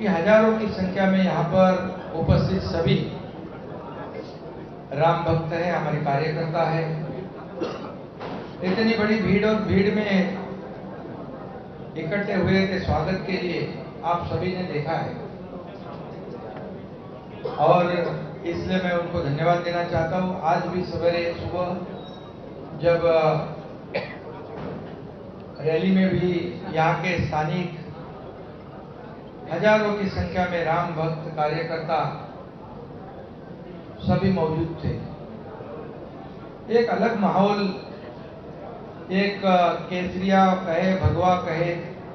कि हजारों की संख्या में यहाँ पर उपस्थित सभी राम भक्त है, हमारे कार्यकर्ता है। इतनी बड़ी भीड़ और भीड़ में इकट्ठे हुए थे स्वागत के लिए, आप सभी ने देखा है और इसलिए मैं उनको धन्यवाद देना चाहता हूँ। आज भी सवेरे सुबह जब रैली में भी यहाँ के स्थानिक हजारों की संख्या में राम भक्त कार्यकर्ता सभी मौजूद थे। एक अलग माहौल, एक केसरिया कहे, भगवा कहे,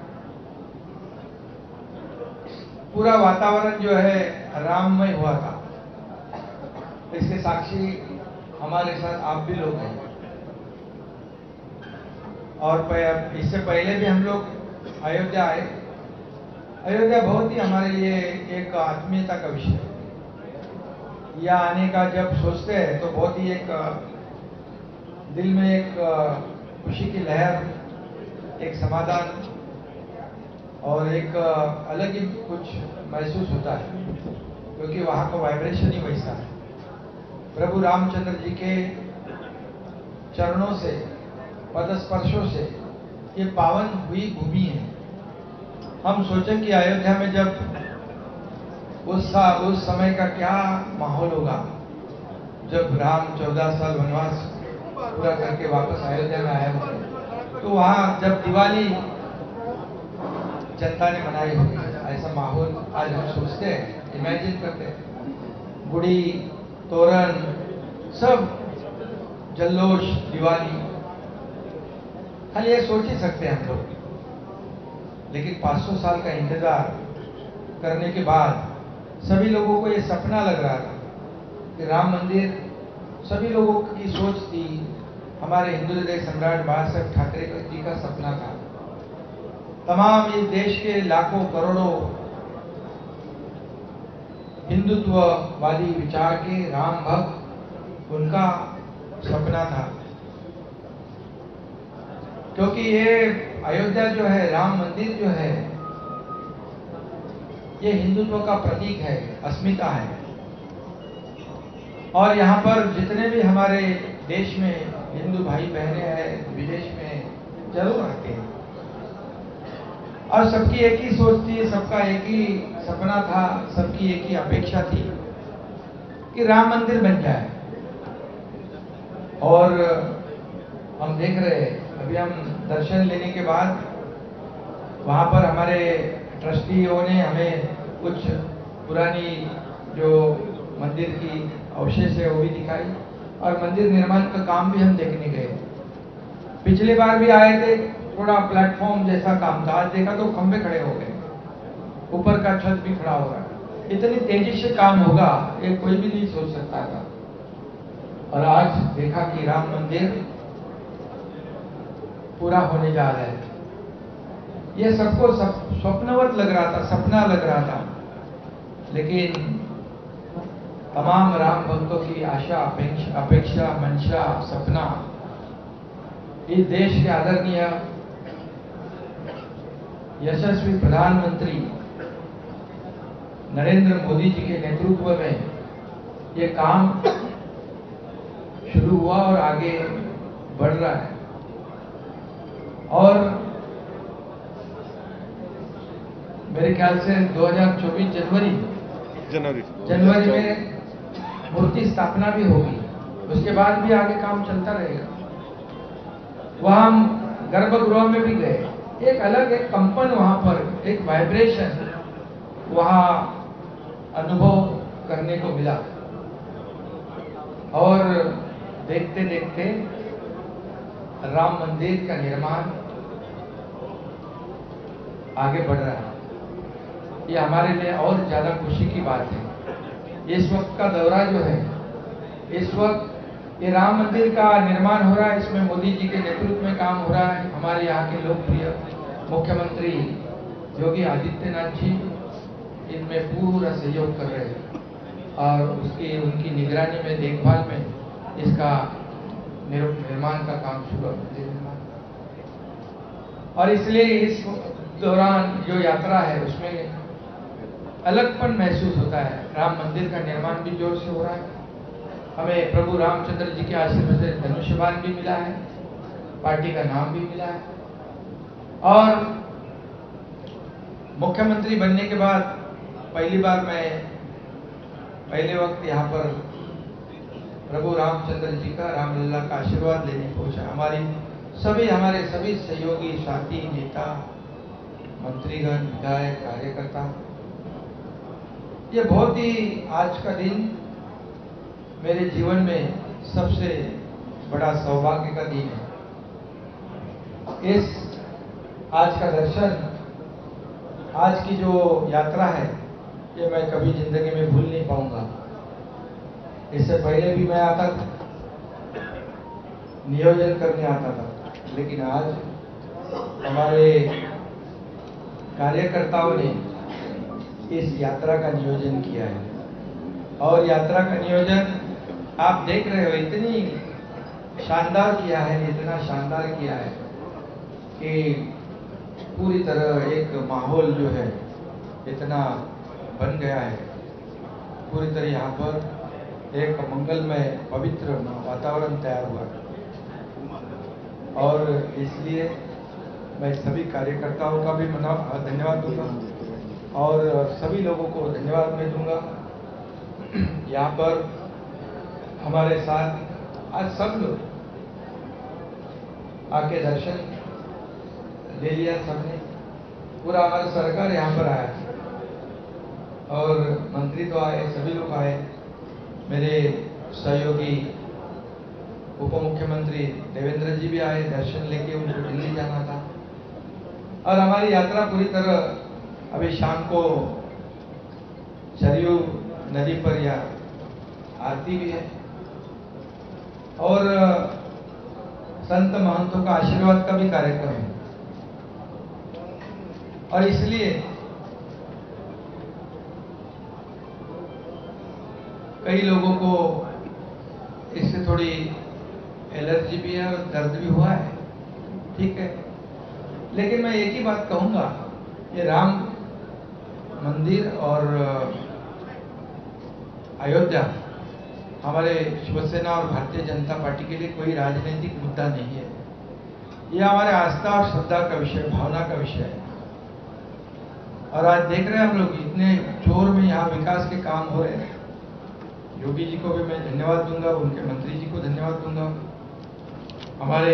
पूरा वातावरण जो है राममय हुआ था। इसके साक्षी हमारे साथ आप भी लोग हैं। और इससे पहले भी हम लोग अयोध्या आए। अयोध्या बहुत ही हमारे लिए एक आत्मीयता का विषय है। यहाँ आने का जब सोचते हैं तो बहुत ही एक दिल में एक खुशी की लहर, एक समाधान और एक अलग ही कुछ महसूस होता है, क्योंकि वहाँ का वाइब्रेशन ही वैसा है। प्रभु रामचंद्र जी के चरणों से, पदस्पर्शों से ये पावन हुई भूमि है। हम सोचें कि अयोध्या में जब उस समय का क्या माहौल होगा जब राम 14 साल वनवास पूरा करके वापस अयोध्या में आए होंगे, तो वहाँ जब दिवाली जनता ने मनाई होगी, ऐसा माहौल आज हम सोचते हैं, इमेजिन करते हैं। गुड़ी, तोरण, सब जल्लोष, दिवाली, खाली ये सोच ही सकते हैं हम लोग। लेकिन 500 साल का इंतजार करने के बाद सभी लोगों को ये सपना लग रहा था कि राम मंदिर, सभी लोगों की सोच थी। हमारे हिंदू हृदय सम्राट बाला साहेब ठाकरे जी का सपना था। तमाम इस देश के लाखों करोड़ों हिंदुत्ववादी विचार के राम भक्त, उनका सपना था। क्योंकि ये अयोध्या जो है, राम मंदिर जो है, ये हिंदुत्व का प्रतीक है, अस्मिता है। और यहाँ पर जितने भी हमारे देश में हिंदू भाई बहनें हैं, विदेश में जरूर आते हैं। और सबकी एक ही सोच थी, सबका एक ही सपना था, सबकी एक ही अपेक्षा थी कि राम मंदिर बन जाए। और हम देख रहे हैं, अभी हम दर्शन लेने के बाद वहाँ पर हमारे ट्रस्टियों ने हमें कुछ पुरानी जो मंदिर की अवशेष है वो भी दिखाई, और मंदिर निर्माण का काम भी हम देखने गए। पिछली बार भी आए थे, थोड़ा प्लेटफॉर्म जैसा काम था। आज देखा तो खंबे खड़े हो गए, ऊपर का छत भी खड़ा हो रहा। इतनी तेजी से काम होगा ये कोई भी नहीं सोच सकता था। और आज देखा कि राम मंदिर पूरा होने जा रहा है। ये सबको स्वप्नवत लग रहा था, सपना लग रहा था। लेकिन तमाम राम भक्तों की आशा, अपेक्षा, मंशा, सपना इस देश के आदरणीय यशस्वी प्रधानमंत्री नरेंद्र मोदी जी के नेतृत्व में ये काम शुरू हुआ और आगे बढ़ रहा है। और मेरे ख्याल से 2024 जनवरी में मूर्ति स्थापना भी होगी। उसके बाद भी आगे काम चलता रहेगा। वहां हम गर्भगृह में भी गए, एक अलग एक कंपन वहां पर, एक वाइब्रेशन वहां अनुभव करने को मिला। और देखते देखते राम मंदिर का निर्माण आगे बढ़ रहा है। ये हमारे लिए और ज्यादा खुशी की बात है। इस वक्त का दौरा जो है, इस वक्त ये राम मंदिर का निर्माण हो रहा है, इसमें मोदी जी के नेतृत्व में काम हो रहा है। हमारे यहाँ के लोकप्रिय मुख्यमंत्री योगी आदित्यनाथ जी इनमें पूरा सहयोग कर रहे हैं और उनकी निगरानी में, देखभाल में इसका निर्माण का काम शुरू है। और इसलिए इस दौरान जो यात्रा है उसमें अलगपन महसूस होता है। राम मंदिर का निर्माण भी जोर से हो रहा है। हमें प्रभु रामचंद्र जी के आशीर्वाद से धनुष्यबाण भी मिला है, पार्टी का नाम भी मिला है। और मुख्यमंत्री बनने के बाद पहली बार मैं पहले वक्त यहाँ पर प्रभु रामचंद्र जी का, रामलला का आशीर्वाद लेने पहुंचा। हमारे सभी सहयोगी, साथी, नेता, मंत्रीगण, विधायक, कार्यकर्ता, ये बहुत ही आज का दिन मेरे जीवन में सबसे बड़ा सौभाग्य का दिन है। इस आज का दर्शन, आज की जो यात्रा है, ये मैं कभी जिंदगी में भूल नहीं पाऊंगा। इससे पहले भी मैं आता था, नियोजन करने आता था, लेकिन आज हमारे कार्यकर्ताओं ने इस यात्रा का नियोजन किया है। और यात्रा का नियोजन आप देख रहे हो, इतनी शानदार किया है, इतना शानदार किया है कि पूरी तरह एक माहौल जो है इतना बन गया है। पूरी तरह यहाँ पर एक मंगलमय पवित्र वातावरण तैयार हुआ है। और इसलिए मैं सभी कार्यकर्ताओं का भी धन्यवाद दूंगा और सभी लोगों को धन्यवाद मैं दूंगा। यहाँ पर हमारे साथ आज सब लोग आके दर्शन ले लिया सबने। पूरा हमारा सरकार यहाँ पर आया और मंत्री तो आए, सभी लोग आए। मेरे सहयोगी उप मुख्यमंत्री देवेंद्र जी भी आए, दर्शन लेके उनको दिल्ली जाना था। और हमारी यात्रा पूरी तरह अभी शाम को सरयू नदी पर या आरती भी है और संत महंतों का आशीर्वाद का भी कार्यक्रम है। और इसलिए कई लोगों को इससे थोड़ी एलर्जी भी है और दर्द भी हुआ है, ठीक है। लेकिन मैं एक ही बात कहूंगा, ये राम मंदिर और अयोध्या हमारे शिवसेना और भारतीय जनता पार्टी के लिए कोई राजनीतिक मुद्दा नहीं है। ये हमारे आस्था और श्रद्धा का विषय, भावना का विषय है। और आज देख रहे हैं हम लोग इतने जोर में यहाँ विकास के काम हो रहे हैं। योगी जी को भी मैं धन्यवाद दूंगा, उनके मंत्री जी को धन्यवाद दूंगा, हमारे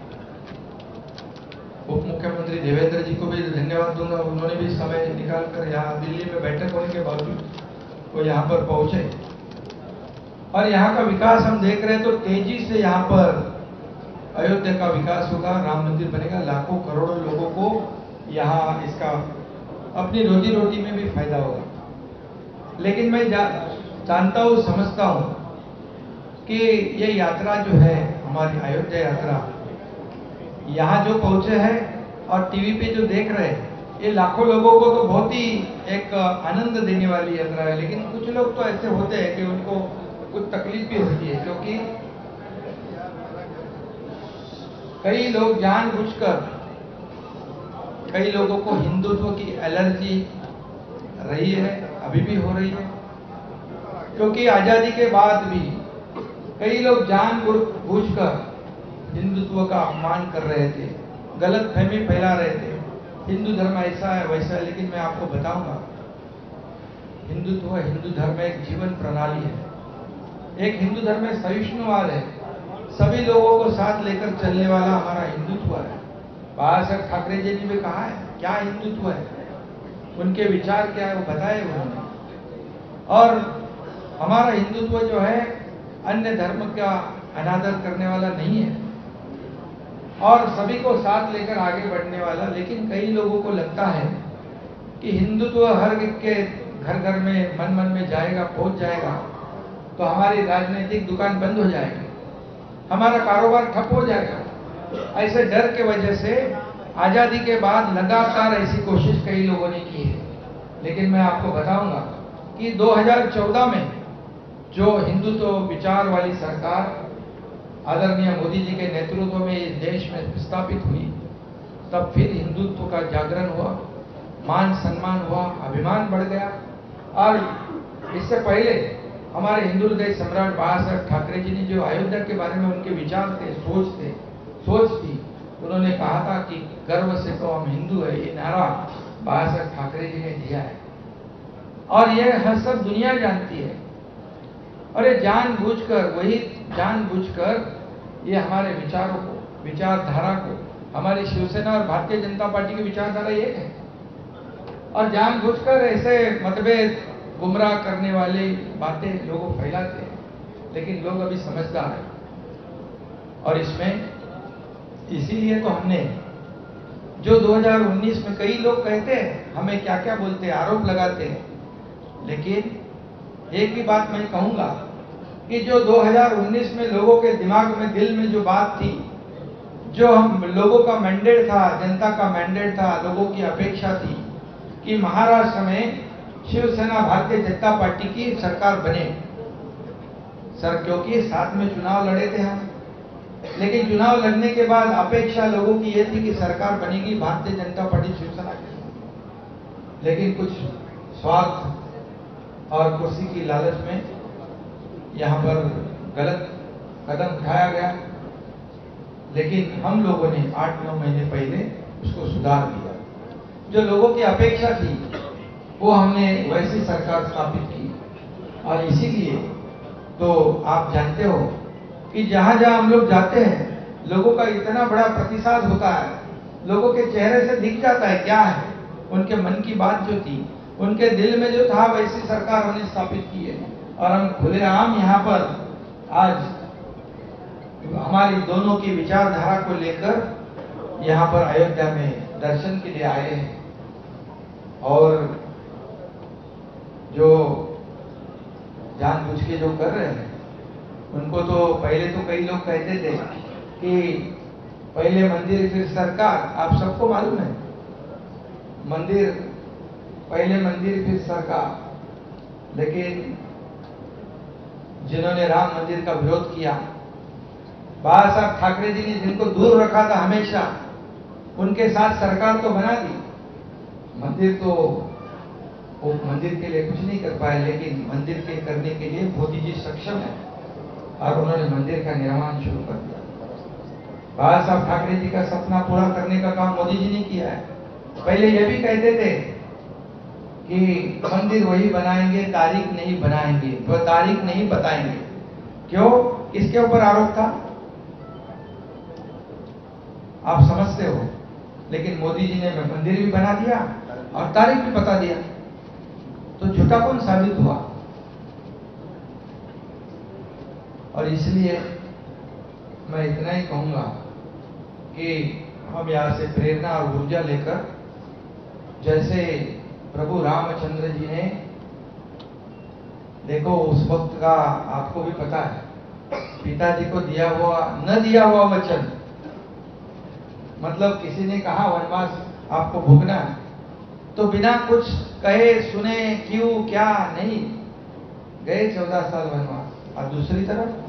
उप मुख्यमंत्री देवेंद्र जी को भी धन्यवाद दूंगा। उन्होंने भी समय निकालकर यहाँ दिल्ली में बैठक होने के बावजूद वो यहाँ पर पहुंचे। और यहाँ का विकास हम देख रहे हैं, तो तेजी से यहाँ पर अयोध्या का विकास होगा, राम मंदिर बनेगा, लाखों करोड़ों लोगों को यहाँ इसका अपनी रोजी रोटी में भी फायदा होगा। लेकिन मैं जानता हूँ, समझता हूँ कि ये यात्रा जो है हमारी अयोध्या यात्रा, यहाँ जो पहुंचे हैं और टीवी पे जो देख रहे हैं, ये लाखों लोगों को तो बहुत ही एक आनंद देने वाली यात्रा है। लेकिन कुछ लोग तो ऐसे होते हैं कि उनको कुछ तकलीफ भी होती है, क्योंकि कई लोग जानबूझकर, कई लोगों को हिंदुत्व की एलर्जी रही है, अभी भी हो रही है। क्योंकि आजादी के बाद भी कई लोग जानबूझकर हिंदुत्व का अपमान कर रहे थे, गलत फहमी फैला रहे थे, हिंदू धर्म ऐसा है वैसा है। लेकिन मैं आपको बताऊंगा, हिंदुत्व, हिंदू धर्म एक जीवन प्रणाली है। एक हिंदू धर्म में सहिष्णुवाद है, सभी लोगों को साथ लेकर चलने वाला हमारा हिंदुत्व है। बाबा साहब ठाकरे जी ने भी कहा है क्या हिंदुत्व है, उनके विचार क्या है वो बताए उन्होंने। और हमारा हिंदुत्व जो है अन्य धर्म का अनादर करने वाला नहीं है और सभी को साथ लेकर आगे बढ़ने वाला। लेकिन कई लोगों को लगता है कि हिंदुत्व हर एक के घर घर में, मन मन में जाएगा, पहुंच जाएगा तो हमारी राजनीतिक दुकान बंद हो जाएगी, हमारा कारोबार ठप हो जाएगा। ऐसे डर के वजह से आजादी के बाद लगातार ऐसी कोशिश कई लोगों ने की है। लेकिन मैं आपको बताऊंगा कि 2014 में जो हिंदुत्व विचार वाली सरकार आदरणीय मोदी जी के नेतृत्व में इस देश में स्थापित हुई, तब फिर हिंदुत्व का जागरण हुआ, मान सम्मान हुआ, अभिमान बढ़ गया। और इससे पहले हमारे हिंदू हृदय सम्राट बाबा साहब ठाकरे जी ने जो अयोध्या के बारे में उनके विचार थे, सोच थी, उन्होंने कहा था कि गर्व से तो हम हिंदू है, ये नारा बाबा साहब ठाकरे जी ने दिया है और ये हर सब दुनिया जानती है। और ये जानबूझकर ये हमारे विचारों को, विचारधारा को, हमारी शिवसेना और भारतीय जनता पार्टी की विचारधारा एक है और जानबूझकर ऐसे मतभेद, गुमराह करने वाली बातें लोगों फैलाते हैं, लेकिन लोग अभी समझदार हैं। और इसमें इसीलिए तो हमने जो 2019 में कई लोग कहते हैं, हमें क्या क्या बोलते हैं, आरोप लगाते हैं, लेकिन एक ही बात मैं कहूंगा कि जो 2019 में लोगों के दिमाग में, दिल में जो बात थी, जो हम लोगों का मैंडेट था, जनता का मैंडेट था, लोगों की अपेक्षा थी कि महाराष्ट्र में शिवसेना भारतीय जनता पार्टी की सरकार बने सर, क्योंकि साथ में चुनाव लड़े थे हम, लेकिन चुनाव लड़ने के बाद अपेक्षा लोगों की यह थी कि सरकार बनेगी भारतीय जनता पार्टी शिवसेना की, लेकिन कुछ स्वार्थ और कुर्सी की लालच में यहां पर गलत कदम उठाया गया। लेकिन हम लोगों ने 8-9 महीने पहले उसको सुधार दिया। जो लोगों की अपेक्षा थी वो हमने वैसी सरकार स्थापित की और इसीलिए तो आप जानते हो कि जहां जहां हम लोग जाते हैं, लोगों का इतना बड़ा प्रतिसाद होता है, लोगों के चेहरे से दिख जाता है क्या है, उनके मन की बात जो थी, उनके दिल में जो था, वैसी सरकार हमने स्थापित की है। और हम खुलेआम यहाँ पर आज हमारी दोनों की विचारधारा को लेकर यहाँ पर अयोध्या में दर्शन के लिए आए हैं। और जो जानबूझ के जो कर रहे हैं उनको तो पहले तो कई लोग कहते थे कि पहले मंदिर फिर सरकार। आप सबको मालूम है, मंदिर पहले मंदिर फिर सरकार। लेकिन जिन्होंने राम मंदिर का विरोध किया, बाबा साहब ठाकरे जी ने जिनको दूर रखा था हमेशा, उनके साथ सरकार तो बना दी। मंदिर तो वो मंदिर के लिए कुछ नहीं कर पाए, लेकिन मंदिर के करने के लिए मोदी जी सक्षम है और उन्होंने मंदिर का निर्माण शुरू कर दिया। बाबा साहब ठाकरे जी का सपना पूरा करने का काम मोदी जी ने किया है। पहले ये भी कहते थे कि मंदिर वही बनाएंगे, तारीख नहीं बनाएंगे, तो तारीख नहीं बताएंगे। क्यों? किसके ऊपर आरोप था? आप समझते हो। लेकिन मोदी जी ने मंदिर भी बना दिया और तारीख भी बता दिया, तो झूठा कौन साबित हुआ? और इसलिए मैं इतना ही कहूंगा कि हम यहां से प्रेरणा और ऊर्जा लेकर, जैसे प्रभु रामचंद्र जी ने, देखो उस वक्त का आपको भी पता है, पिताजी को दिया हुआ न दिया हुआ वचन, मतलब किसी ने कहा वनवास आपको भोगना है, तो बिना कुछ कहे सुने क्यों क्या नहीं गए 14 साल वनवास। और दूसरी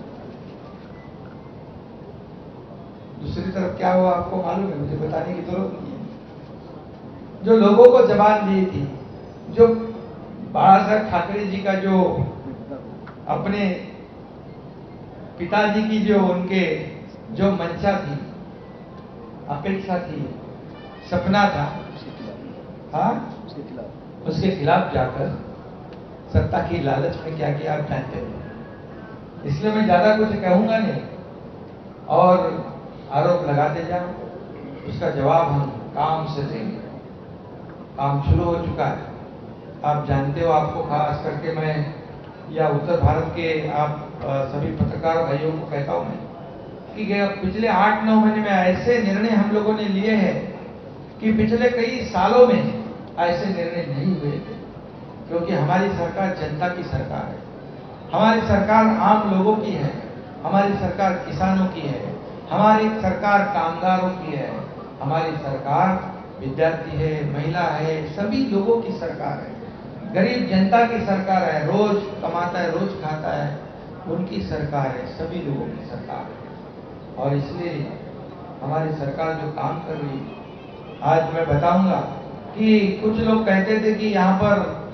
तरफ क्या हुआ आपको मालूम है, मुझे बताने की जरूरत नहीं है। जो लोगों को जबान दी थी, जो बाबा साहब ठाकरे जी का जो अपने पिताजी की जो उनके जो मंशा थी, अपेक्षा थी, सपना था, हाँ, उसके खिलाफ जाकर सत्ता की लालच में क्या किया आप जानते हो। इसलिए मैं ज्यादा कुछ कहूंगा नहीं और आरोप लगाते जाओ, उसका जवाब हम काम से देंगे। काम शुरू हो चुका है, आप जानते हो। आपको खास करके मैं या उत्तर भारत के आप सभी पत्रकार भाइयों को कहता हूं मैं कि पिछले 8-9 महीने में ऐसे निर्णय हम लोगों ने लिए हैं कि पिछले कई सालों में ऐसे निर्णय नहीं हुए थे, क्योंकि हमारी सरकार जनता की सरकार है, हमारी सरकार आम लोगों की है, हमारी सरकार किसानों की है, हमारी सरकार कामगारों की है, हमारी सरकार विद्यार्थी है, महिला है, सभी लोगों की सरकार है, गरीब जनता की सरकार है, रोज कमाता है रोज खाता है, उनकी सरकार है, सभी लोगों की सरकार है। और इसलिए हमारी सरकार जो काम कर रही है, आज मैं बताऊंगा कि कुछ लोग कहते थे कि यहाँ पर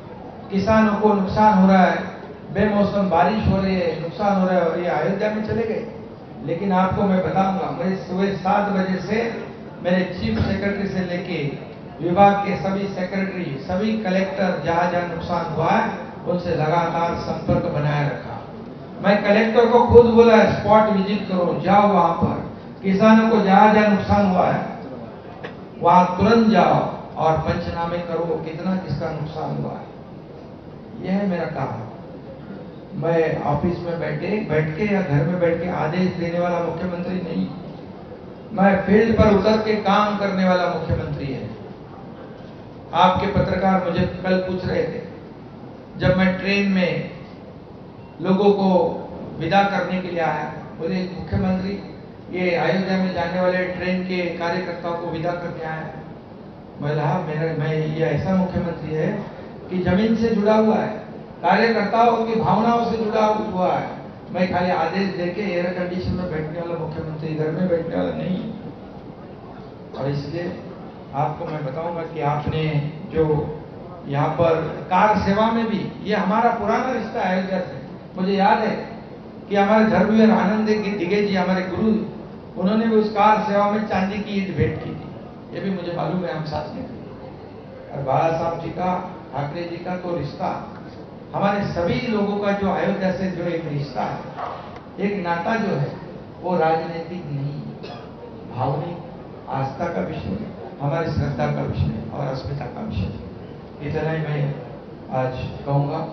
किसानों को नुकसान हो रहा है, बेमौसम बारिश हो रही है, नुकसान हो रहा है और ये अयोध्या में चले गए। लेकिन आपको मैं बताऊंगा, मैं सुबह 7 बजे से मेरे चीफ सेक्रेटरी से लेके विभाग के सभी सेक्रेटरी, सभी कलेक्टर जहां जहां नुकसान हुआ है उनसे लगातार संपर्क बनाए रखा। मैं कलेक्टर को खुद बोला स्पॉट विजिट करो, जाओ वहां पर, किसानों को जहां जहां नुकसान हुआ है वहां तुरंत जाओ और पंचनामे करो कितना किसका नुकसान हुआ है। यह है मेरा काम। मैं ऑफिस में बैठ के या घर में बैठ के आदेश देने वाला मुख्यमंत्री नहीं, मैं फील्ड पर उतर के काम करने वाला मुख्यमंत्री है। आपके पत्रकार मुझे कल पूछ रहे थे, जब मैं ट्रेन में लोगों को विदा करने के लिए आया, बोले मुख्यमंत्री ये अयोध्या में जाने वाले ट्रेन के कार्यकर्ताओं को विदा करके आया। मैं ये ऐसा मुख्यमंत्री है कि जमीन से जुड़ा हुआ है, कार्यकर्ताओं की भावनाओं से जुड़ा हुआ है। मैं खाली आदेश देके एयर कंडीशन में बैठने वाला मुख्यमंत्री, घर में बैठने वाला नहीं। और इसलिए आपको मैं बताऊंगा कि आपने जो यहाँ पर कार सेवा में भी, ये हमारा पुराना रिश्ता है अयोध्या से। मुझे याद है कि हमारे धर्मवीर आनंद दिगे जी, हमारे गुरु, उन्होंने भी उस कार सेवा में चांदी की ईंट भेंट की थी। ये भी मुझे मालूम है, हम साथ में थे। और बाला साहब जी का, ठाकरे जी का तो रिश्ता, हमारे सभी लोगों का जो अयोध्या से जो एक रिश्ता है, एक नाता जो है, वो राजनीतिक नहीं, भावनिक आस्था का विषय है, हमारी श्रद्धा का विषय और अस्मिता का विषय। इतना ही मैं आज कहूँगा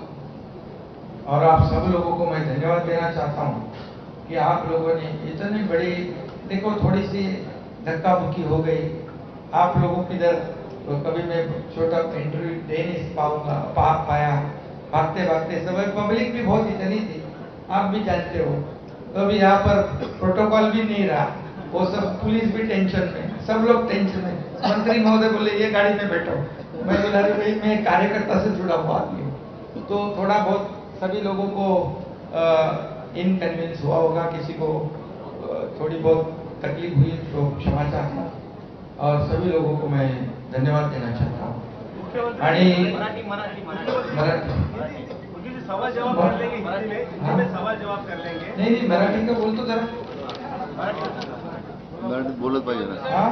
और आप सब लोगों को मैं धन्यवाद देना चाहता हूँ कि आप लोगों ने इतनी बड़ी, देखो थोड़ी सी धक्का मुक्की हो गई आप लोगों की इधर, तो कभी मैं छोटा इंटरव्यू दे नहीं पाया, भागते भागते सब, पब्लिक भी बहुत इतनी थी, आप भी जानते हो। तो अभी यहाँ पर प्रोटोकॉल भी नहीं रहा, वो सब पुलिस भी टेंशन में, सब लोग टेंशन में। मंत्री महोदय बोले ये गाड़ी में बैठो, मैं बोला अरे भाई मैं कार्यकर्ता से जुड़ा हुआ आदमी हूँ। तो थोड़ा बहुत सभी लोगों को इनकन्वीनियंस हुआ होगा, किसी को थोड़ी बहुत तकलीफ हुई तो क्षमा चाहता हूँ और सभी लोगों को मैं धन्यवाद देना चाहता हूँ। आणि सवाल जवाब कर लेंगे हिंदी में, सवाल जवाब कर लेंगे। नहीं मराठी का बोलतो जरा, मराठी बोलत पाहिजे ना। हाँ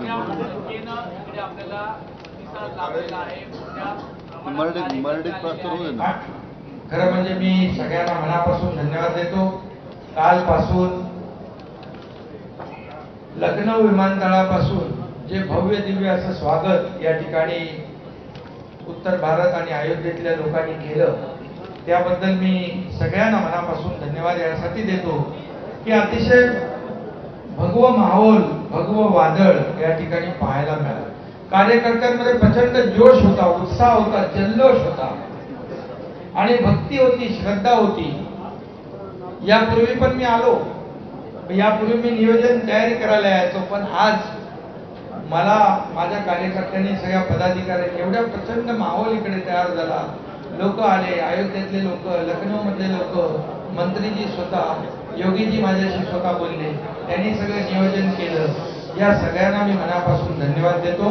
मराठीत प्राप्त होऊ दे ना। खरं म्हणजे मी सगळ्यांना मनापासून धन्यवाद देतो। कालपासून लखनौ विमानतळापासून जे भव्य दिव्य असं स्वागत या ठिकाणी उत्तर भारत आणि अयोध्येतल्या लोकांनी केलं, त्याबद्दल मी सगळ्यांना मनापासून धन्यवाद यासाठी देतो की अतिशय भगवं माहोल, भगवं वादळ या ठिकाणी पाहायला मिळालं। कार्यकर्त्यांमध्ये प्रचंड जोश होता, उत्साह होता, जल्लोष होता आणि भक्ती होती, श्रद्धा होती। यापूर्वी पण मी आलो, यापूर्वी मी नियोजन तयारी करायला यायचो, पण आज मला माझ्या कार्यकर्त्यांनी, सगळ्या पदाधिकाऱ्यांनी एवढा प्रचंड माहोल इकडे तयार झाला। लोक आले, अयोध्येतले लोक, लखनौ मधले लोक, मंत्रीजी स्वतः, योगीजी माझ्याशी स्वतः बोलले, त्यांनी सगळं नियोजन केलं। या सगळ्यांना मी मनापासून धन्यवाद देतो।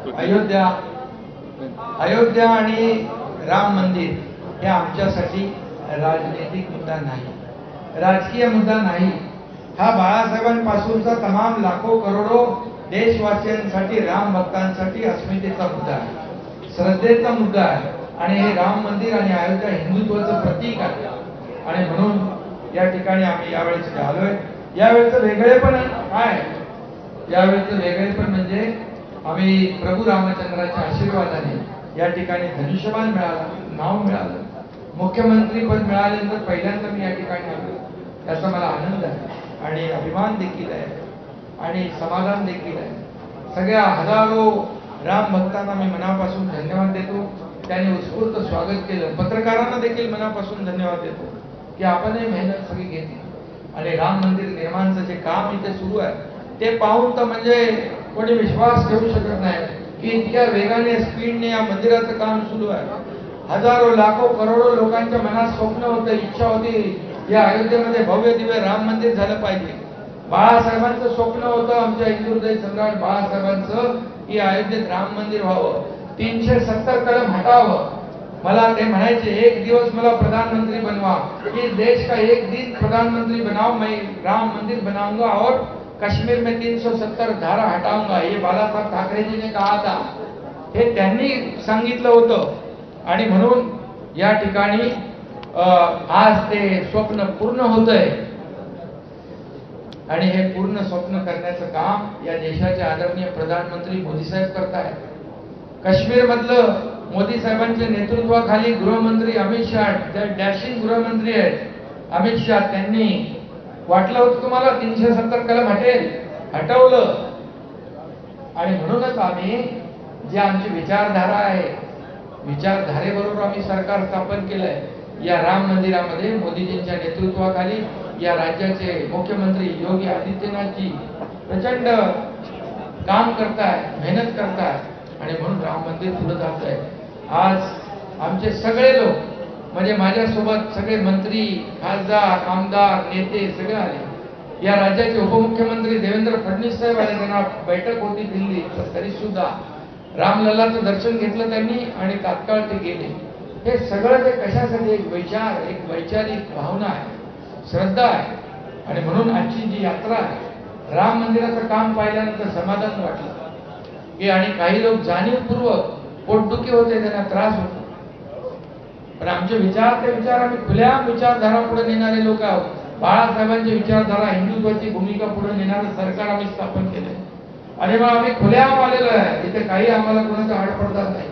अयोध्या आणि राम मंदिर हे आमच्यासाठी राजनीतिक मुद्दा नाही, राजकीय मुद्दा नाही। हा बाळासाहेबांपासूनचा तमाम लाखो करोडो देशवासियांसाठी, राम भक्तांसाठी अस्मितेचा मुद्दा आहे, श्रद्धेचा मुद्दा आहे आणि हे राम मंदिर आणि अयोध्या हिंदुत्वाचं प्रतीक आहे। आणि म्हणून या ठिकाणी आम्ही यावेळेस आलोय। यावेळेचं वेगळेपण काय? यावेळेचं वेगळेपण म्हणजे आम्ही प्रभू रामचंद्राच्या आशीर्वादाने या ठिकाणी धनुष्यबाण मिळाला, नाव मिळालं, मुख्यमंत्री पद मिळाल्यानंतर पहिल्यांदा मी या ठिकाणी आलो, याचा मला आनंद आहे आणि अभिमान देखील आहे आणि समाधान देखील आहे। सगळ्या हजारो राम भक्तांना मी मनापासून धन्यवाद देतो, त्यांनी उत्स्फूर्त स्वागत केलं। पत्रकारांना देखील मनापासून धन्यवाद देतो की आपणही मेहनत सगळी घेतली आणि राम मंदिर निर्माणाचं जे काम इथे सुरू आहे ते पाहून तर म्हणजे कोणी विश्वास ठेवू शकत नाही की इतक्या वेगाने, स्पीडने या मंदिराचं काम सुरू आहे। हजारो लाखो करोडो लोकांच्या मनात स्वप्न होतं, इच्छा होती या अयोध्येमध्ये भव्य दिव्य राम मंदिर झालं पाहिजे। बाळासाहेबांचं स्वप्न होतं, आमच्या हिंदू हृदय सम्राट बाळासाहेबांचं, की अयोध्येत राम मंदिर व्हावं, 370 कलम हटावं मला ते म्हणायचे एक दिवस मला प्रधानमंत्री बनवा, इस देश का एक दिन प्रधानमंत्री बनाओ, मैं राम मंदिर बनाऊंगा और कश्मीर में 370 धारा हटाऊंगा, ये बाळासाहेब ठाकरेजी ने कहा था. हे त्यांनी सांगितलं होतं आणि म्हणून या ठिकाणी आज ते स्वप्न पूर्ण होतंय आणि हे पूर्ण स्वप्न करण्याचं काम या देशाचे आदरणीय प्रधानमंत्री मोदी साहेब करतायत. काश्मीर मधलं मोदी साहेबांच्या नेतृत्वाखाली गृहमंत्री अमित शहा, डॅशिंग गृहमंत्री आहेत अमित शहा, त्यांनी वाटलं होतं तुम्हाला 370 कलम हटवलं आणि म्हणूनच आम्ही जी आमची विचारधारा आहे, विचारधारेबरोबर आम्ही सरकार स्थापन केलंय. या राम मंदिरामध्ये मोदीजींच्या नेतृत्वाखाली या राज्याचे मुख्यमंत्री योगी आदित्यनाथजी प्रचंड काम करताय, मेहनत करताय आणि म्हणून राम मंदिर पुढे जात आहे. आज आमचे सगळे लोक म्हणजे माझ्यासोबत सगळे मंत्री, खासदार, आमदार, नेते सगळे आले. या राज्याचे उपमुख्यमंत्री देवेंद्र फडणवीस साहेब आले, त्यांना बैठक होती दिल्लीत, तरी सुद्धा रामलल्लाचं दर्शन घेतलं त्यांनी आणि तात्काळ ते गेले. हे सगळं ते कशासाठी एक विचार, एक वैचारिक भावना आहे, श्रद्धा आहे आणि म्हणून आजची जी यात्रा आहे, राम मंदिराचं काम पाहिल्यानंतर समाधान वाटलं की आणि काही लोक जाणीवपूर्वक पोटदुखी होते, त्यांना त्रास होतो, पण आमचे विचार ते विचार आम्ही खुल्या विचारधारा पुढे नेणारे लोक आहोत. बाळासाहेबांची विचारधारा, हिंदुत्वाची भूमिका पुढे नेणारं सरकार आम्ही स्थापन केलंय आणि मग आम्ही खुल्या आलेलो आहे. इथे काही आम्हाला कोणाचा आडपडदा नाही.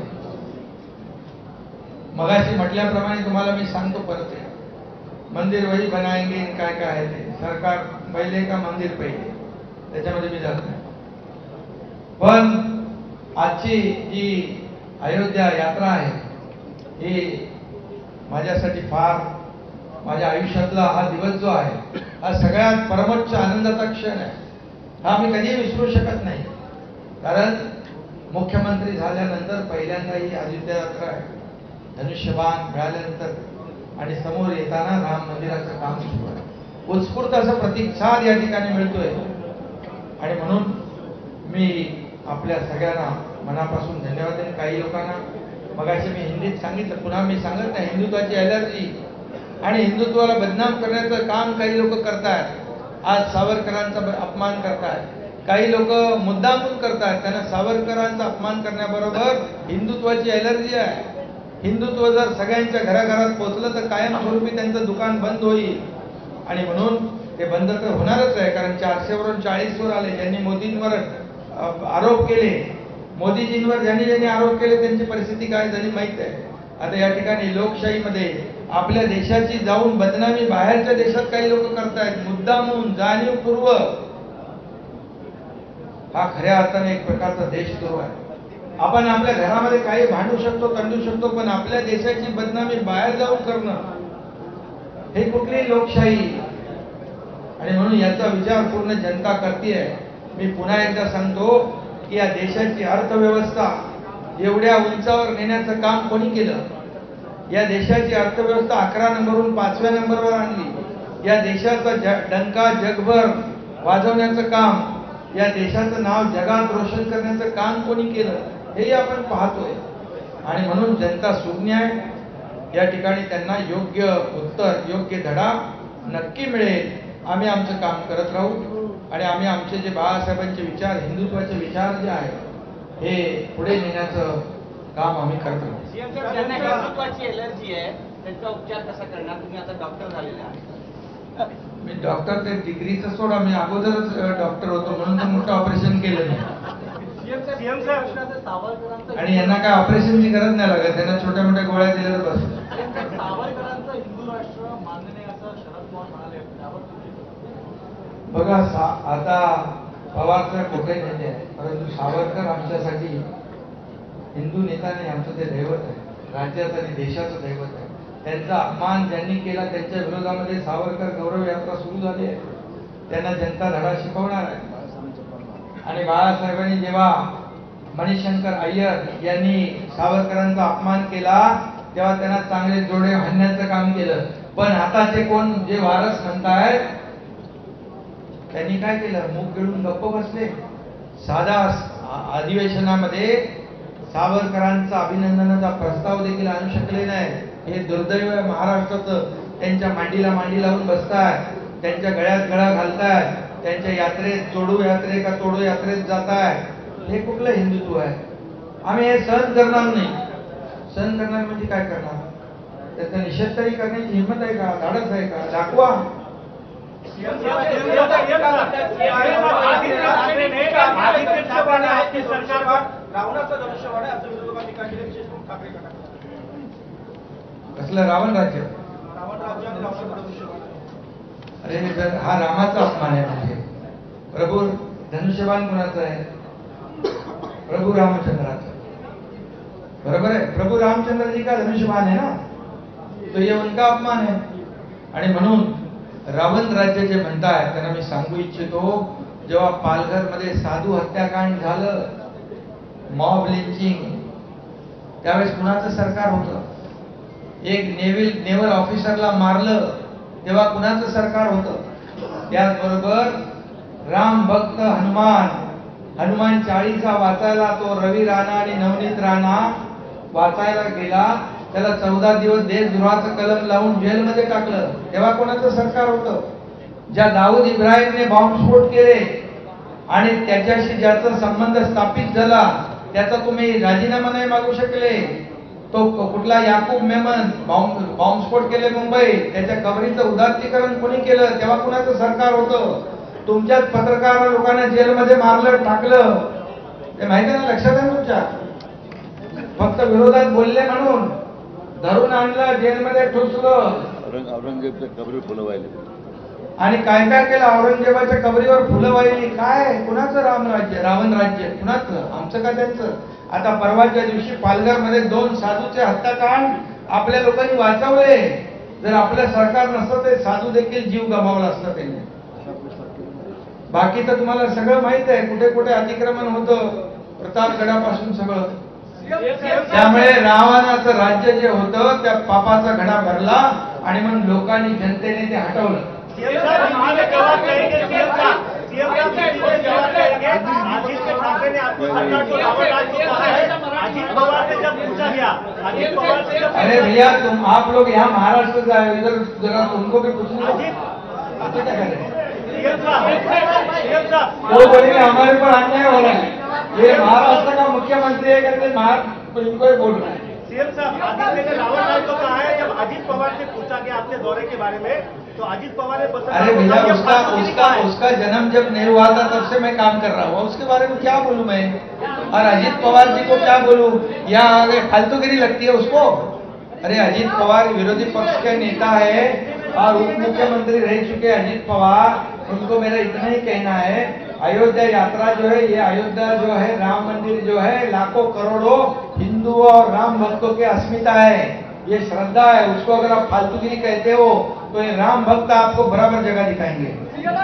मगाशी म्हटल्याप्रमाणे तुम्हाला मी सांगतो परत, मंदिर वही बनाएंगे, काय काय आहे ते सरकार पहिले का मंदिर पहिले, त्याच्यामध्ये मी जात नाही. पण आजची जी अयोध्या यात्रा आहे ही माझ्यासाठी फार, माझ्या आयुष्यातला हा दिवस जो आहे हा सगळ्यात परमोच्च आनंदाचा क्षण आहे. हा मी कधी विसरू शकत नाही, कारण मुख्यमंत्री झाल्यानंतर पहिल्यांदा ही अयोध्या यात्रा आहे. धनुष्यबाण मिळाल्यानंतर आणि समोर येताना राम मंदिराचं काम सुरू आहे. उत्स्फूर्त असं प्रतिसाद या ठिकाणी मिळतोय आणि म्हणून मी आपल्या सगळ्यांना मनापासून धन्यवाद देईन. काही लोकांना मगाशी मी हिंदीत सांगितलं, पुन्हा मी सांगत नाही, हिंदुत्वाची ॲलर्जी आणि हिंदुत्वाला बदनाम करण्याचं काम काही लोक करतायत. आज सावरकरांचा अपमान करतायत, काही लोक मुद्दामून करतायत. त्यांना सावरकरांचा अपमान करण्याबरोबर हिंदुत्वाची ॲलर्जी आहे. हिंदुत्व जर सगळ्यांच्या घराघरात पोहोचलं तर कायमस्वरूपी त्यांचं दुकान बंद होईल आणि म्हणून ते बंद तर होणारच आहे. कारण 400 वरून 40 वर आले. ज्यांनी मोदींवर आरोप केले, मोदीजींवर ज्यांनी आरोप केले त्यांची परिस्थिती काय झाली माहित आहे. आता या ठिकाणी लोकशाहीमध्ये आपल्या देशाची जाऊन बदनामी बाहेरच्या देशात काही लोक करतायत, मुद्दामून जाणीवपूर्वक. हा खऱ्या अर्थाने एक प्रकारचा देशद्रोह आहे. आपण आपल्या घरामध्ये काही भांडू शकतो, तंडू शकतो, पण आपल्या देशाची बदनामी बाहेर जाऊन करणं हे कुठली लोकशाही. आणि म्हणून याचा विचार पूर्ण जनता करतेय. मी पुन्हा एकदा सांगतो की या देशाची अर्थव्यवस्था एवढ्या उंचावर नेण्याचं काम कोणी केलं? या देशाची अर्थव्यवस्था 11 नंबरवरून 5व्या नंबरवर आणली. या देशाचा डंका जगभर वाजवण्याचं काम, या देशाचं नाव जगात रोशन करण्याचं काम कोणी केलं हेही आपण पाहतोय. आणि म्हणून जनता सुज्ञ आहे. या ठिकाणी त्यांना योग्य उत्तर, योग्य धडा नक्की मिळेल. आम्ही आमचं काम करत राहू आणि आम्ही आमचे जे बाळासाहेबांचे विचार, हिंदुत्वाचे विचार जे आहेत हे पुढे नेण्याचं काम आम्ही करत राहू. ज्यांना हिंदुत्वाची एलर्जी आहे त्यांचा उपचार कसा करणार? तुम्ही आता डॉक्टर झालेले आहात. मी डॉक्टर, ते डिग्रीचं सोडा, मी अगोदरच डॉक्टर होतो म्हणून तर मोठं ऑपरेशन केलं नाही. आणि यांना काय ऑपरेशनची गरज नाही लागत, त्यांना छोट्या मोठ्या गोळ्या दिल्या तर बस. सावरकरांचं हिंदू राष्ट्र मान्य नाही असं शरद पवार म्हणाले, बघा आता पवार तर कुठे नेते आहे, परंतु सावरकर आमच्यासाठी हिंदू नेता नाही, आमचं ते दैवत आहे, राज्याचं आणि देशाचं दैवत आहे. त्यांचा अपमान ज्यांनी केला त्यांच्या विरोधामध्ये सावरकर गौरव यात्रा सुरू झाली आहे. त्यांना जनता धडा शिकवणार आहे. आणि बाळासाहेबांनी जेव्हा मणिशंकर अय्यर यांनी सावरकरांचा अपमान केला तेव्हा त्यांना चांगले जोडे हाणण्याचं काम केलं. पण आताचे कोण जे वारस म्हणतायत त्यांनी काय केलं? मुख गिळून गप्प बसले. साधा अधिवेशनामध्ये सावरकरांचा अभिनंदनाचा प्रस्ताव देखील आणू शकले नाही. हे दुर्दैव आहे महाराष्ट्राचं. त्यांच्या मांडीला मांडी लावून बसताय, त्यांच्या गळ्यात गळा घालताय, त्यांच्या यात्रेत चोडू यात्रे का तोडू यात्रेत जाताय. हे कुठलं हिंदुत्व आहे? आम्ही हे सहन करणार नाही. सहन करणार म्हणजे काय करणार? त्याचा निषेध तरी करण्याची हिंमत आहे का? धाडस आहे का? दाखवा. कसलं रावण राज्य? अरे जर हा रामाचा अपमान आहे म्हणजे प्रभू धनुष्यबाण कुणाचं आहे? प्रभू रामचंद्राचं. बरोबर आहे. प्रभू रामचंद्र जी का धनुष्यबाण है ना, तो ये उनका अपमान है. आणि म्हणून रावण राज्य जे म्हणताय त्यांना मी सांगू इच्छितो, जेव्हा पालघरमध्ये साधू हत्याकांड झालं, मॉब लिंचिंग, त्यावेळेस कुणाचं सरकार होतं? एक नेव्हल ऑफिसरला मारलं तेव्हा कुणाचं सरकार होतं? त्याचबरोबर राम भक्त हनुमान चाळीसा वाचायला तो रवी राणा आणि नवनीत राणा वाचायला गेला, त्याला 14 दिवस देशद्रोहाचं कलम लावून जेलमध्ये टाकलं, तेव्हा कोणाचं सरकार होतं? ज्या दाऊद इब्राहिमने बॉम्बस्फोट केले आणि त्याच्याशी ज्याचा संबंध स्थापित झाला त्याचा तुम्ही राजीनामा नाही मागू शकले. तो कुठला याकूब मेमन बॉम्बस्फोट केले मुंबईत, त्याच्या कबरीचं उदात्तीकरण कोणी केलं, तेव्हा कुणाचं सरकार होतं? तुमच्याच पत्रकार लोकांना जेलमध्ये मारलं टाकलं, ते माहिती ना? लक्षात आहे तुमच्या? फक्त विरोधात बोलले म्हणून धरून आणलं, जेलमध्ये ठुसलं. औरंगजेबच्या कबरी फुलं वाहिली आणि काय काय केलं? औरंगजेबाच्या कबरीवर फुलं वाहिली. काय? कुणाचं रावण राज्य कुणाचं? आमचं का त्यांचं? आता परवाच्या दिवशी पालघरमध्ये 2 साधूचे हत्याकांड आपल्या लोकांनी वाचवले. जर आपलं सरकार नसतं ते साधू देखील जीव गमावला असता त्यांनी. बाकी तर तुम्हाला सगळं माहित आहे, कुठे कुठे अतिक्रमण होतं, प्रतापगडापासून सगळं. त्यामुळे रावणाचं राज्य जे होतं त्या पापाचा घडा भरला आणि मग लोकांनी जनतेने ते हटवलं. अरे भैया आप लोग यहाँ महाराष्ट्र से आए, इधर जरा तुमको भी पूछना क्या करें? वो बोलेंगे हमारे ऊपर अन्याय हो रहा है, ये महाराष्ट्र का मुख्यमंत्री है करके इनको ही बोल रहा है. सीएम साहब, आदित्य ने रावण राज को कहा है. जब अजीत पवार से पूछा गया आपके दौरे के बारे में, तो अजीत पवार ने बताया. अरे भैया उसका जन्म जब नहीं हुआ था तब से मैं काम कर रहा हूँ, उसके बारे में क्या बोलूं मैं? और अजीत पवार जी को क्या बोलूं? या आगे फालतूगिरी लगती है उसको? अरे अजीत पवार विरोधी पक्ष के नेता है और उप मुख्यमंत्री रह चुके अजीत पवार, उनको मेरा इतना ही कहना है, अयोध्या यात्रा जो है, ये अयोध्या जो है, राम मंदिर जो है, लाखों करोड़ों हिंदुओं और राम भक्तों की अस्मिता है, ये श्रद्धा है. उसको अगर आप फालतूगिरी कहते हो तो ये राम भक्त आपको बराबर जगह दिखाएंगे.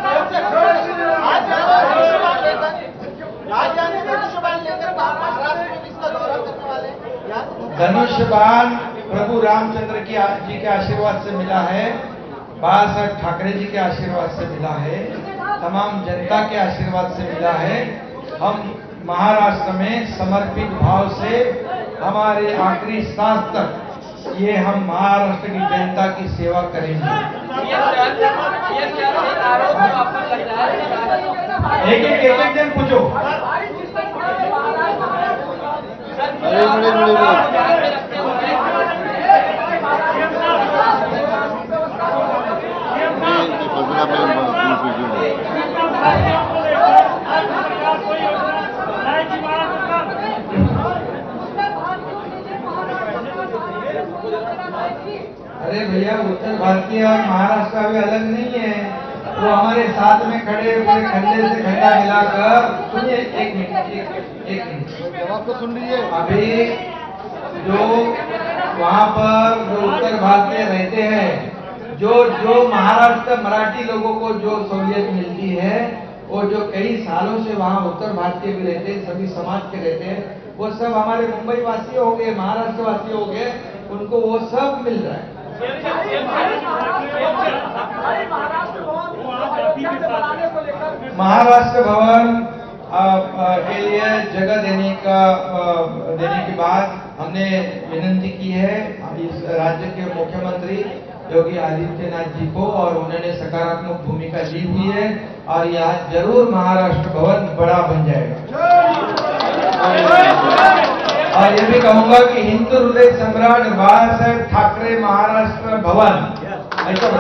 धनुष्यबाण प्रभु रामचंद्र जी के आशीर्वाद से मिला है, बाला साहब ठाकरे जी के आशीर्वाद से मिला है, तमाम जनता के आशीर्वाद से मिला है. हम महाराष्ट्र में समर्पित भाव से हमारे आखिरी सांस तक ये हम महाराष्ट्र की जनता की सेवा करेंगे. एक जन पूछो. अरे भैया उत्तर भारतीय और महाराष्ट्र अभी अलग नहीं है, तो हमारे साथ में खड़े पूरे खंडे से खंडा मिलाकर. सुनिए एक मिनट जवाब तो सुन लीजिए. अभी जो वहाँ पर जो उत्तर भारतीय रहते हैं, जो महाराष्ट्र मराठी लोगों को जो सहूलियत मिलती है, वो जो कई सालों से वहाँ उत्तर भारतीय भी रहते हैं, सभी समाज के रहते हैं, वो सब हमारे मुंबई वासी हो गए, महाराष्ट्र वासी हो गए, उनको वो सब मिल रहा है. महाराष्ट्र भवन के लिए जगह देने के बाद हमने विनती की है इस राज्य के मुख्यमंत्री योगी आदित्यनाथ जी को, और उन्होंने सकारात्मक भूमिका ली हुई है और यह जरूर महाराष्ट्र भवन बड़ा बन जाएगा। और ये भी कहूंगा कि हिंदू हृदय सम्राट बाला साहेब ठाकरे महाराष्ट्र भवन ऐसा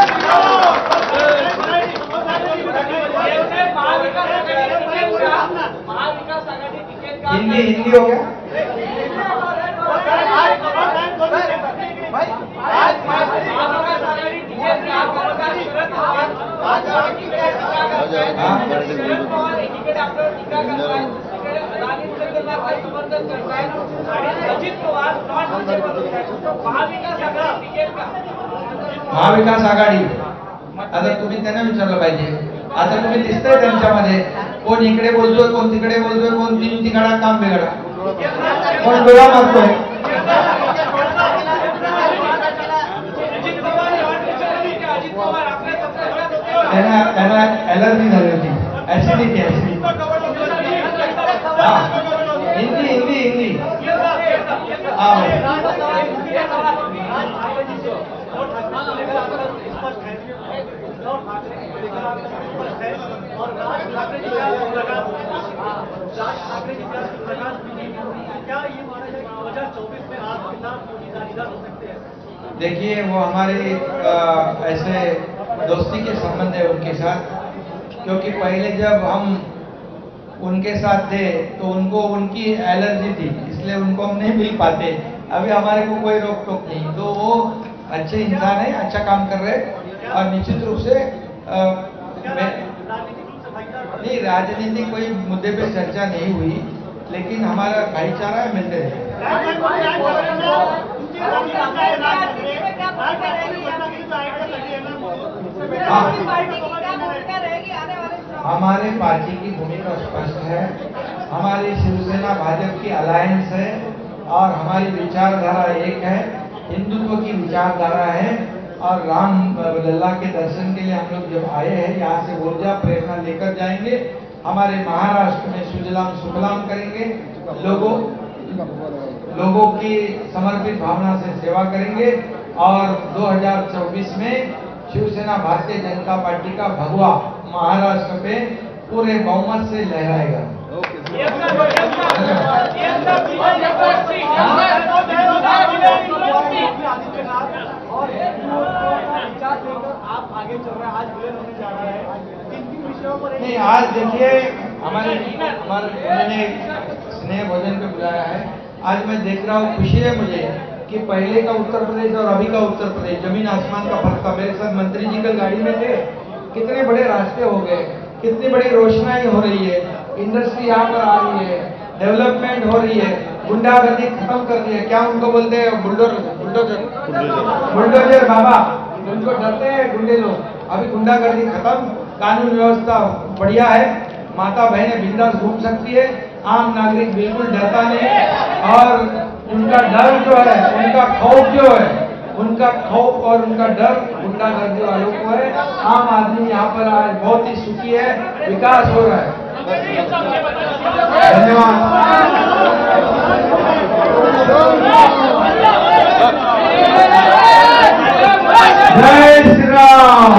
हिंदी हो गया। महाविकास आघाडी आता तुम्ही त्यांना विचारलं पाहिजे। आता तुम्ही दिसतंय त्यांच्यामध्ये कोण इकडे बोलतोय, कोण तिकडे बोलतोय, कोण तीन तिकडा काम बिघडा, कोण डोळा मारतोय। त्यांना एलर्जी झाली होती, ऍसिडिटी हिंदी हिंदी हिंदी देखिए वो हमारे ऐसे दोस्ती के संबंध है उनके साथ, क्योंकि पहले जब हम उनके साथ थे तो उनको उनकी एलर्जी थी, इसलिए उनको हम नहीं मिल पाते। अभी हमारे को कोई रोक टोक नहीं, तो वो अच्छे इंसान है, अच्छा काम कर रहे हैं और निश्चित रूप से नहीं राजनीति कोई मुद्दे पे चर्चा नहीं हुई, लेकिन हमारा भाईचारा है, मिलते रहे। हमारे पार्टी की भूमिका स्पष्ट है, हमारी शिवसेना भाजपा की अलायंस है और हमारी विचारधारा एक है, हिंदुत्व की विचारधारा है। और राम लल्ला के दर्शन के लिए हम लोग जब आए हैं, यहाँ से ऊर्जा प्रेरणा लेकर जाएंगे, हमारे महाराष्ट्र में सुजलाम सुफलाम करेंगे, लोगों की समर्पित भावना से सेवा करेंगे और 2024 में शिवसेना भारतीय जनता पार्टी का भगवा महाराष्ट्र पे पूरे बहुमत से लहराएगा। आप आगे चल रहे हैं, आज विलय होने जा रहा है, किन किन विषयों पर? नहीं, आज देखिए हमारे उन्होंने स्नेह भोजन पे बुलाया है। आज मैं देख रहा हूँ, खुशी है मुझे कि पहले का उत्तर प्रदेश और अभी का उत्तर प्रदेश जमीन आसमान का फर्क था। मेरे साथ मंत्री जी कल गाड़ी में थे, कितने बड़े रास्ते हो गए, कितनी बड़ी रोशनाई हो रही है, इंडस्ट्री यहाँ पर आ रही है, डेवलपमेंट हो रही है, गुंडागर्दी खत्म कर दी है। क्या उनको बोलते हैं? बुलडोजर बाबा, उनको डरते हैं गुंडे लोग। अभी गुंडागर्दी खत्म, कानून व्यवस्था बढ़िया है, माता बहनें बिंदास घूम सकती है, आम नागरिक बिल्कुल डरता नहीं। और उनका डर जो है, उनका खौफ जो है, उनका खौफ और उनका डर गुंडागर्दी वालों को है। आम आदमी यहाँ पर आज बहुत ही सुखी है, विकास हो रहा है। धन्यवाद। जय श्री राम।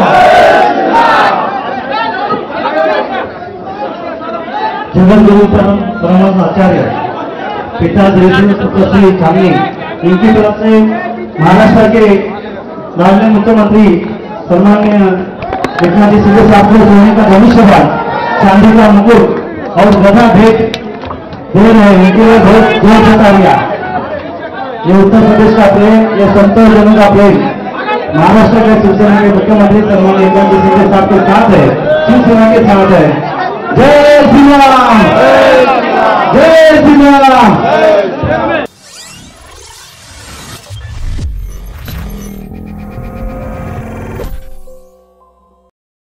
जगद्गुरु परम आचार्य पिताजी सुप्रसिद्ध चांदी इनकी तरफ से महाराष्ट्र के राज्य मुख्यमंत्री सम्माननीय एकनाथ जी शिंदे साहब को सोने का धनुष्यबाण, चांदी का मुकुट और गदा भेंट दे रहे हैं। इनके लिए बहुत बहुत शुक्रिया। ये उत्तर प्रदेश का प्रेम, ये संतोषजनक का प्रेम महाराष्ट्र के शिवसेना के मुख्यमंत्री सम्माननीय एकनाथ जी शिंदे साहब के साथ है, शिवसेना के साथ है। जय श्री राम।